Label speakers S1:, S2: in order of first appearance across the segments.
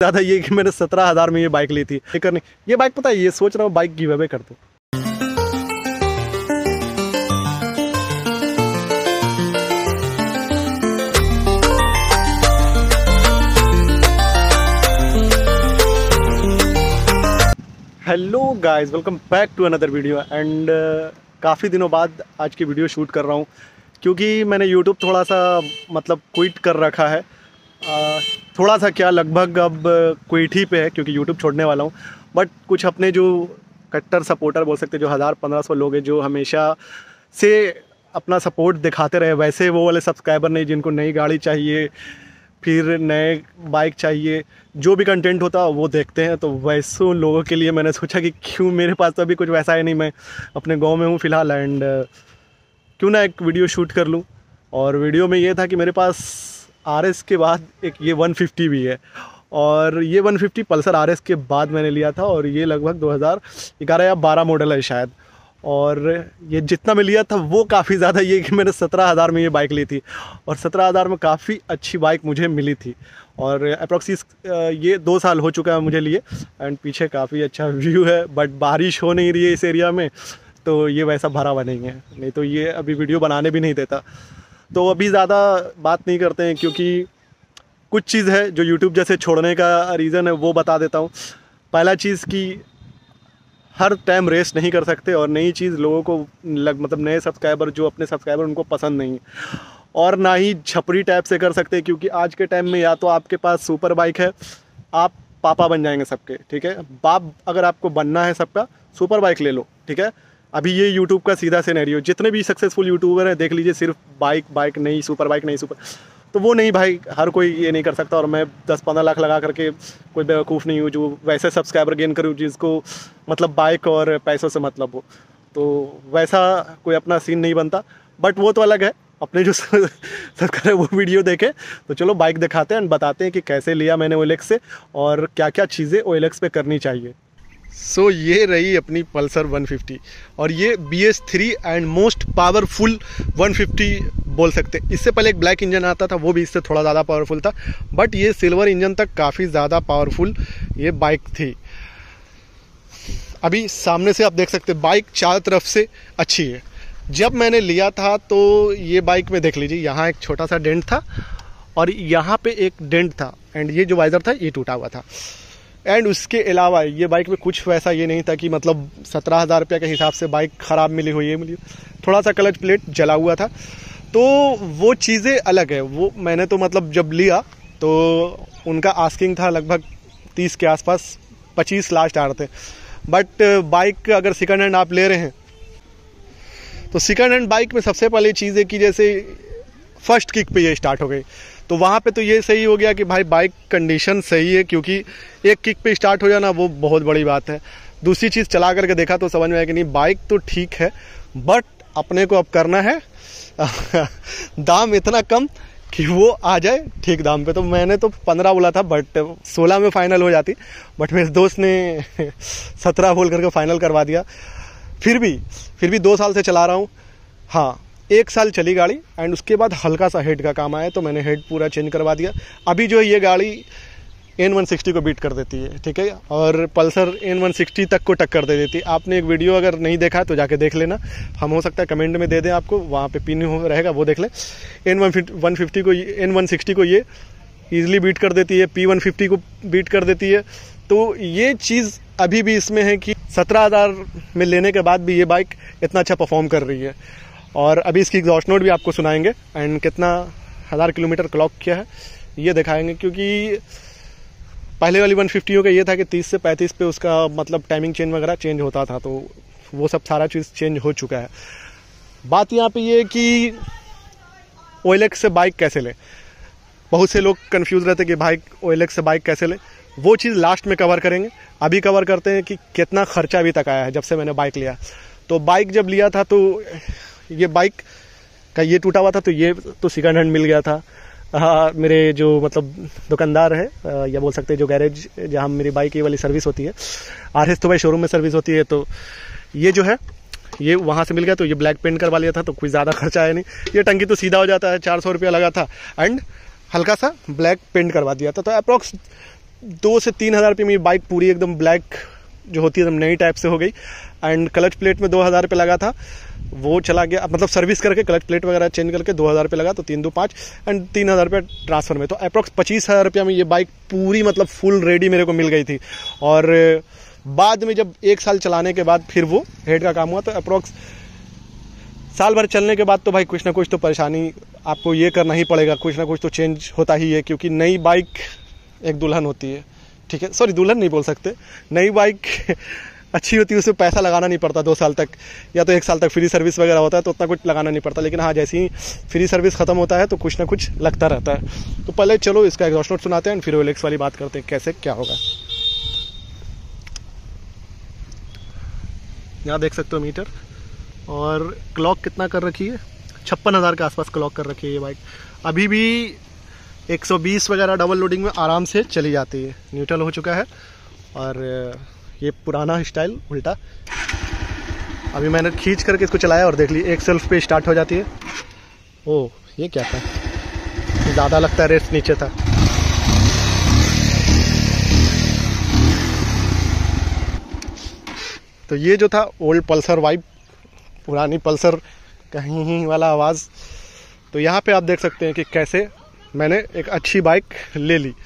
S1: ज़्यादा ये कि मैंने 17,000 में ये बाइक ली थी। लेकिन ये बाइक पता है, ये सोच रहा हूँ बाइक गिव अवे कर दूँ। Hello guys, welcome back to another video. And काफ़ी दिनों बाद आज की वीडियो शूट कर रहा हूँ क्योंकि मैंने यूट्यूब थोड़ा सा मतलब क्विट कर रखा है। थोड़ा सा क्या, लगभग अब क्विट ही पे है क्योंकि यूट्यूब छोड़ने वाला हूँ। बट कुछ अपने जो कट्टर सपोर्टर बोल सकते हैं, जो 1000-1500 लोग हैं जो हमेशा से अपना सपोर्ट दिखाते रहे, वैसे वो वाले सब्सक्राइबर नहीं जिनको नई गाड़ी चाहिए, फिर नए बाइक चाहिए, जो भी कंटेंट होता वो देखते हैं। तो वैसे लोगों के लिए मैंने सोचा कि क्यों, मेरे पास तो अभी कुछ वैसा है नहीं, मैं अपने गांव में हूँ फ़िलहाल, एंड क्यों ना एक वीडियो शूट कर लूँ। और वीडियो में ये था कि मेरे पास RS के बाद एक ये 150 भी है, और ये 150 पल्सर RS के बाद मैंने लिया था, और ये लगभग 2011 या 12 मॉडल है शायद। और ये जितना मैं लिया था वो काफ़ी ज़्यादा ये कि मैंने 17,000 में ये बाइक ली थी, और 17,000 में काफ़ी अच्छी बाइक मुझे मिली थी। और अप्रॉक्सिस ये 2 साल हो चुका है मुझे लिए, एंड पीछे काफ़ी अच्छा व्यू है। बट बारिश हो नहीं रही है इस एरिया में, तो ये वैसा भरा हुआ नहीं है, नहीं तो ये अभी वीडियो बनाने भी नहीं देता। तो अभी ज़्यादा बात नहीं करते हैं क्योंकि कुछ चीज़ है जो यूट्यूब जैसे छोड़ने का रीज़न है, वो बता देता हूँ। पहला चीज़ कि हर टाइम रेस नहीं कर सकते, और नई चीज़ लोगों को मतलब नए सब्सक्राइबर, जो अपने सब्सक्राइबर उनको पसंद नहीं है, और ना ही छपरी टाइप से कर सकते, क्योंकि आज के टाइम में या तो आपके पास सुपर बाइक है, आप पापा बन जाएंगे सबके, ठीक है। बाप अगर आपको बनना है सबका, सुपर बाइक ले लो, ठीक है। अभी ये यूट्यूब का सीधा सिनेरियो, जितने भी सक्सेसफुल यूट्यूबर हैं देख लीजिए, सिर्फ बाइक नहीं, सुपर बाइक नहीं, सुपर, तो वो नहीं भाई, हर कोई ये नहीं कर सकता। और मैं 10-15 लाख लगा करके कोई बेवकूफ़ नहीं हूँ जो वैसे सब्सक्राइबर गेन करूँ जिसको मतलब बाइक और पैसों से मतलब हो, तो वैसा कोई अपना सीन नहीं बनता। बट वो तो अलग है, अपने जो सब्सक्राइबर वो वीडियो देखे, तो चलो बाइक दिखाते हैं एंड बताते हैं कि कैसे लिया मैंने OLX से और क्या क्या चीज़ें OLX पे करनी चाहिए। सो ये रही अपनी पल्सर 150, और ये BS3 एंड मोस्ट पावरफुल 150 बोल सकते हैं। इससे पहले एक ब्लैक इंजन आता था, वो भी इससे थोड़ा ज़्यादा पावरफुल था, बट ये सिल्वर इंजन तक काफ़ी ज़्यादा पावरफुल ये बाइक थी। अभी सामने से आप देख सकते हैं बाइक चारों तरफ से अच्छी है। जब मैंने लिया था तो ये बाइक में देख लीजिए, यहाँ एक छोटा सा डेंट था और यहाँ पे एक डेंट था, एंड ये जो वाइज़र था ये टूटा हुआ था। एंड उसके अलावा ये बाइक में कुछ वैसा ये नहीं था कि मतलब 17,000 रुपये के हिसाब से बाइक ख़राब मिली हुई है, मिली थोड़ा सा क्लच प्लेट जला हुआ था, तो वो चीज़ें अलग है। वो मैंने तो मतलब जब लिया तो उनका आस्किंग था लगभग 30 के आसपास, 25 लास्ट आ रहे थे। बट बाइक अगर सेकंड हैंड आप ले रहे हैं तो सेकंड हैंड बाइक में सबसे पहले चीज़ है कि जैसे फर्स्ट किक पे ये स्टार्ट हो गई, तो वहाँ पे तो ये सही हो गया कि भाई बाइक कंडीशन सही है, क्योंकि एक किक पे स्टार्ट हो जाना वो बहुत बड़ी बात है। दूसरी चीज़ चला करके देखा तो समझ में आया कि नहीं, बाइक तो ठीक है, बट अपने को अब करना है दाम इतना कम कि वो आ जाए ठीक दाम पे। तो मैंने तो 15 बोला था, बट 16 में फाइनल हो जाती, बट मेरे दोस्त ने 17 बोल करके फाइनल करवा दिया। फिर भी 2 साल से चला रहा हूँ। हाँ, 1 साल चली गाड़ी, एंड उसके बाद हल्का सा हेड का काम आया तो मैंने हेड पूरा चेंज करवा दिया। अभी जो है ये गाड़ी N160 को बीट कर देती है, ठीक है, और पल्सर N160 तक को टक्कर दे देती है। आपने एक वीडियो अगर नहीं देखा है तो जाके देख लेना, हम हो सकता है कमेंट में दे दें आपको, वहाँ पे पिन हो रहेगा, वो देख लें। N160 को ये ईजिली बीट कर देती है, P150 को बीट कर देती है। तो ये चीज़ अभी भी इसमें है कि 17,000 में लेने के बाद भी ये बाइक इतना अच्छा परफॉर्म कर रही है। और अभी इसकी एग्जॉस्ट नोट भी आपको सुनाएंगे, एंड कितना 1000 किलोमीटर क्लॉक किया है ये दिखाएंगे, क्योंकि पहले वाली 150 का ये था कि 30 से 35 पे उसका मतलब टाइमिंग चेंज वगैरह चेंज होता था, तो वो सब सारा चीज़ चेंज हो चुका है। बात यहाँ पे ये कि OLX से बाइक कैसे लें, बहुत से लोग कंफ्यूज रहते कि भाई OLX से बाइक कैसे लें, वो चीज़ लास्ट में कवर करेंगे। अभी कवर करते हैं कि कितना खर्चा अभी तक आया है जब से मैंने बाइक लिया। तो बाइक जब लिया था तो ये बाइक का ये टूटा हुआ था, तो ये तो सेकंड हैंड मिल गया था। मेरे जो मतलब दुकानदार है, या बोल सकते हैं जो गैरेज जहाँ मेरी बाइक ये वाली सर्विस होती है, RS तो भाई शोरूम में सर्विस होती है, तो ये जो है ये वहाँ से मिल गया। तो ये ब्लैक पेंट करवा लिया था, तो कोई ज़्यादा खर्चा आया नहीं। ये टंकी तो सीधा हो जाता है, 400 रुपया लगा था, एंड हल्का सा ब्लैक पेंट करवा दिया था। तो अप्रॉक्स 2 से 3 हज़ार रुपये में बाइक पूरी एकदम ब्लैक जो होती है एकदम नई टाइप से हो गई। एंड क्लच प्लेट में 2,000 रुपये लगा था, वो चला गया, मतलब सर्विस करके क्लच प्लेट वगैरह चेंज करके 2,000 रुपये लगा, तो 3 2 5 एंड 3,000 रुपये ट्रांसफ़र में, तो अप्रॉक्स 25,000 रुपये में ये बाइक पूरी मतलब फुल रेडी मेरे को मिल गई थी। और बाद में जब 1 साल चलाने के बाद फिर वो हेड का काम हुआ, तो अप्रॉक्स साल भर चलने के बाद तो भाई कुछ ना कुछ तो परेशानी आपको ये करना ही पड़ेगा, कुछ ना कुछ तो चेंज होता ही है, क्योंकि नई बाइक एक दुल्हन होती है, ठीक है, सॉरी दुल्हन नहीं बोल सकते, नई बाइक अच्छी होती है, उसमें पैसा लगाना नहीं पड़ता 2 साल तक या तो 1 साल तक फ्री सर्विस वगैरह होता है, तो उतना कुछ लगाना नहीं पड़ता। लेकिन हाँ, जैसे ही फ्री सर्विस ख़त्म होता है तो कुछ ना कुछ लगता रहता है। तो पहले चलो इसका एग्जॉस्ट नोट सुनाते हैं, फिर OLX वाली बात करते हैं कैसे क्या होगा। यहाँ देख सकते हो मीटर, और क्लॉक कितना कर रखी है, 56,000 के आसपास क्लॉक कर रखी है ये बाइक। अभी भी 120 वगैरह डबल लोडिंग में आराम से चली जाती है, न्यूट्रल हो चुका है। और ये पुराना स्टाइल उल्टा, अभी मैंने खींच करके इसको चलाया और देख ली एक सेल्फ पे स्टार्ट हो जाती है। ओह, ये क्या था, ज़्यादा लगता है रेस नीचे था। तो ये जो था ओल्ड पल्सर वाइब, पुरानी पल्सर कहीं वाला आवाज़। तो यहाँ पे आप देख सकते हैं कि कैसे मैंने एक अच्छी बाइक ले ली।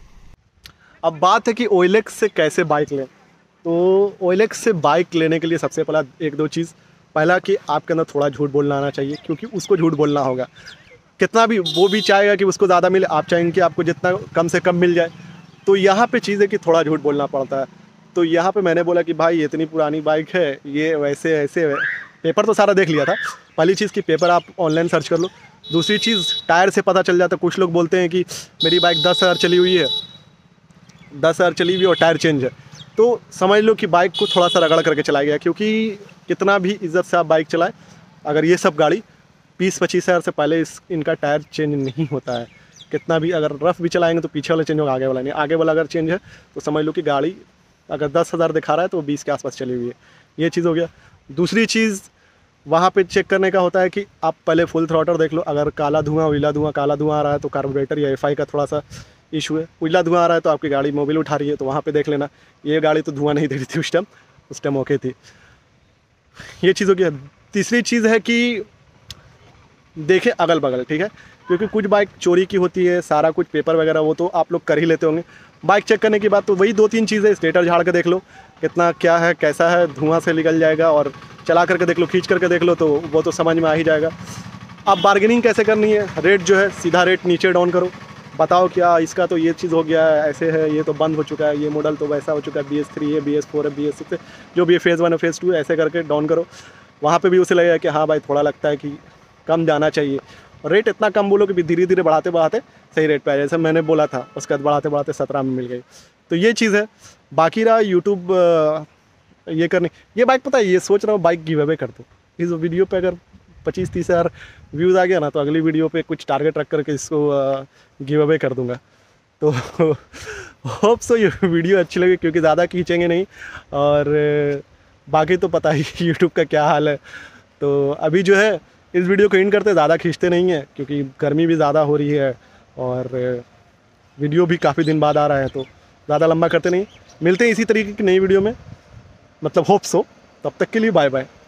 S1: अब बात है कि OLX से कैसे बाइक लें। तो OLX से बाइक लेने के लिए सबसे पहला 1-2 चीज़, पहला कि आपके अंदर थोड़ा झूठ बोलना आना चाहिए, क्योंकि उसको झूठ बोलना होगा। कितना भी वो भी चाहेगा कि उसको ज़्यादा मिले, आप चाहेंगे कि आपको जितना कम से कम मिल जाए। तो यहाँ पे चीज़ है कि थोड़ा झूठ बोलना पड़ता है। तो यहाँ पे मैंने बोला कि भाई इतनी पुरानी बाइक है, ये वैसे ऐसे, पेपर तो सारा देख लिया था। पहली चीज़ कि पेपर आप ऑनलाइन सर्च कर लो। दूसरी चीज़, टायर से पता चल जाता है। कुछ लोग बोलते हैं कि मेरी बाइक 10,000 चली हुई है, 10,000 चली हुई और टायर चेंज है, तो समझ लो कि बाइक को थोड़ा सा रगड़ करके चलाया गया। क्योंकि कितना भी इज्जत से आप बाइक चलाएं, अगर ये सब गाड़ी 20-25 हज़ार से पहले इनका टायर चेंज नहीं होता है। कितना भी अगर रफ़ भी चलाएंगे तो पीछे वाला चेंज होगा, आगे वाला नहीं। आगे वाला अगर चेंज है तो समझ लो कि गाड़ी अगर 10,000 दिखा रहा है तो 20 के आसपास चली हुई है। ये चीज़ हो गया। दूसरी चीज़ वहाँ पे चेक करने का होता है कि आप पहले फुल थ्रॉटल देख लो। अगर काला धुआं, उजला धुआं, काला धुआं आ रहा है तो कार्बोरेटर या FI का थोड़ा सा इशू है। उजला धुआं आ रहा है तो आपकी गाड़ी मोबिल उठा रही है, तो वहाँ पे देख लेना। ये गाड़ी तो धुआं नहीं दे रही थी उस टाइम ओके थी। ये चीज़ हो गया। तीसरी चीज़ है कि देखें अगल बगल, ठीक है, क्योंकि कुछ बाइक चोरी की होती है, सारा कुछ पेपर वगैरह वो तो आप लोग कर ही लेते होंगे। बाइक चेक करने की बात तो वही 2-3 चीज़ें, स्टेटर झाड़ के देख लो कितना क्या है, कैसा है, धुआं से निकल जाएगा, और चला करके देख लो, खींच करके देख लो, तो वो तो समझ में आ ही जाएगा। अब बार्गेनिंग कैसे करनी है, रेट जो है सीधा रेट नीचे डाउन करो, बताओ क्या इसका तो ये चीज़ हो गया है, ऐसे है, ये तो बंद हो चुका है, ये मॉडल तो वैसा हो चुका है, BS3 है, BS4 है, BS6 है, जो भी फेज़ 1 है, फेज़ 2 है, ऐसे करके डाउन करो। वहाँ पे भी उसे लगेगा कि हाँ भाई थोड़ा लगता है कि कम जाना चाहिए। और रेट इतना कम बोलो कि धीरे धीरे बढ़ाते बढ़ाते सही रेट पे आए। जैसे मैंने बोला था, उसके बाद बढ़ाते बढ़ाते 17 में मिल गई। तो ये चीज़ है। बाकी रहा यूट्यूब ये करने, ये बाइक पता है, ये सोच रहा हूँ बाइक गिव अवे कर दूँ। इस वीडियो पे अगर 25-30 हज़ार व्यूज़ आ गया ना, तो अगली वीडियो पे कुछ टारगेट रख करके इसको गिव अवे कर दूँगा। तो होप सो ये वीडियो अच्छी लगी, क्योंकि ज़्यादा खींचेंगे नहीं। और बाकी तो पता ही यूट्यूब का क्या हाल है। तो अभी जो है इस वीडियो को एंड करते, ज़्यादा खींचते नहीं हैं, क्योंकि गर्मी भी ज़्यादा हो रही है और वीडियो भी काफ़ी दिन बाद आ रहा है, तो ज़्यादा लंबा करते नहीं। मिलते हैं इसी तरीके की नई वीडियो में, मतलब होप सो। तब तक के लिए बाय बाय।